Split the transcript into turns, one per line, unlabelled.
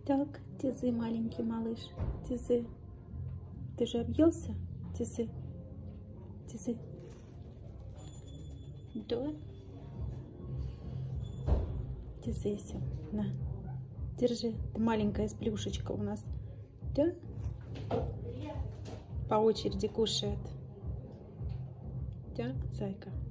Так, тизы, маленький малыш, тизы. Ты же объелся? Тизы. Тизы. Да. Тизы, все. На. Держи. Ты маленькая сплюшечка у нас. Да? По очереди кушает. Да, зайка?